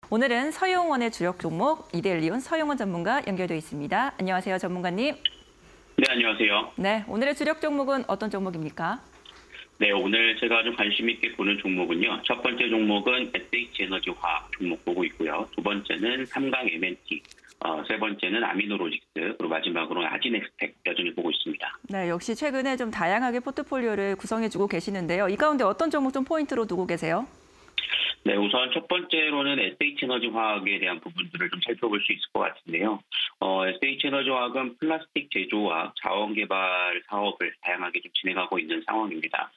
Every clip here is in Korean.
오늘은 서용원의 주력 종목 이데일리온 서용원 전문가 연결돼 있습니다. 안녕하세요, 전문가님. 네, 안녕하세요. 네, 오늘의 주력 종목은 어떤 종목입니까? 네, 오늘 제가 좀 관심 있게 보는 종목은요. 첫 번째 종목은 SH에너지화학 종목 보고 있고요. 두 번째는 삼강 M&T, 세 번째는 아미노로직스, 그리고 마지막으로 아지넥스텍 여전히 보고 있습니다. 네, 역시 최근에 좀 다양하게 포트폴리오를 구성해주고 계시는데요. 이 가운데 어떤 종목 좀 포인트로 두고 계세요? 네, 우선 첫 번째로는 SH에너지화학에 대한 부분들을 좀 살펴볼 수 있을 것 같은데요. SH에너지화학은 플라스틱 제조와 자원 개발 사업을 다양하게 좀 진행하고 있는 상황입니다.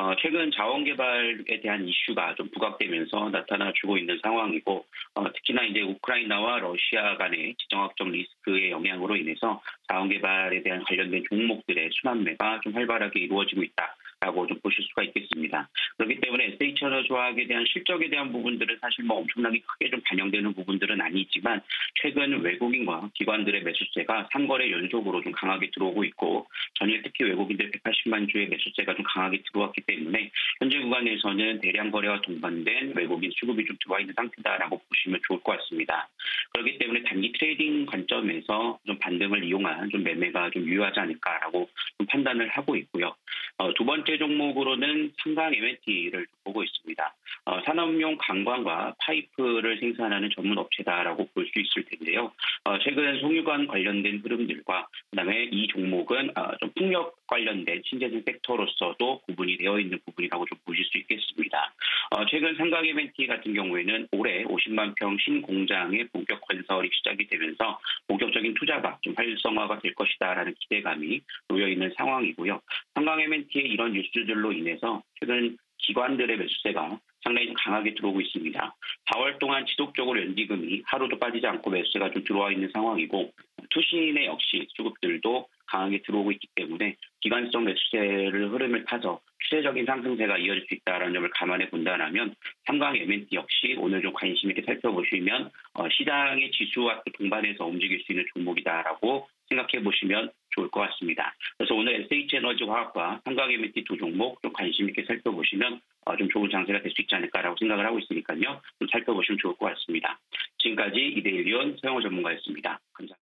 최근 자원 개발에 대한 이슈가 좀 부각되면서 나타나주고 있는 상황이고, 특히나 이제 우크라이나와 러시아 간의 지정학적 리스크의 영향으로 인해서 자원 개발에 대한 관련된 종목들의 순환매가 좀 활발하게 이루어지고 있다라고 좀 보실 수가 있겠습니다. 그렇기 때문에 SH에너지화학에 대한 실적에 대한 부분들은 사실 뭐 엄청나게 크게 좀 반영되는 부분들은 아니지만, 최근 외국인과 기관들의 매수세가 3거래 연속으로 좀 강하게 들어오고 있고, 전일 특히 외국인들 180만 주의 매수세가 좀 강하게 들어왔기 때문에 현재 구간에서는 대량 거래와 동반된 외국인 수급이 좀 들어와 있는 상태다라고 보시면 좋을 것 같습니다. 그렇기 때문에 단기 트레이딩 관점에서 좀 반등을 이용한 좀 매매가 좀 유효하지 않을까라고 좀 판단을 하고 있고요. 두 번째 종목으로는 삼강 M&T를 보고 있습니다. 산업용 관광과 파이프를 생산하는 전문 업체다라고 볼 수 있을 텐데요. 최근 송유관 관련된 흐름들과 그다음에 이 종목은 좀 풍력 관련된 신재생 섹터로서도 구분이 되어 있는 부분이라고 좀 보실 수 있겠습니다. 최근 삼강 M&T 같은 경우에는 올해 50만 평 신공장의 본격 건설이 시작이 되면서 본격적인 투자가 좀 활성화가 될 것이다라는 기대감이 놓여 있는 상황이고요. 삼강 M&T의 이런 뉴스들로 인해서 최근 기관들의 매수세가 상당히 좀 강하게 들어오고 있습니다. 4월 동안 지속적으로 연기금이 하루도 빠지지 않고 매수세가 좀 들어와 있는 상황이고, 투신의 역시 수급들도 강하게 들어오고 있기 때문에 기관성 매수세를 흐름을 타서 추세적인 상승세가 이어질 수 있다는 점을 감안해 본다면 삼강 M&T 역시 오늘 좀 관심 있게 살펴보시면 시장의 지수와 동반해서 움직일 수 있는 종목이다라고 생각해 보시면 좋을 것 같습니다. 그래서 오늘 SH에너지화학과 삼강 M&T 두 종목 좀 관심 있게 살펴보시면 좀 좋은 장세가 될 수 있지 않을까라고 생각을 하고 있으니까요. 좀 살펴보시면 좋을 것 같습니다. 지금까지 이데일리온 서영호 전문가였습니다. 감사합니다.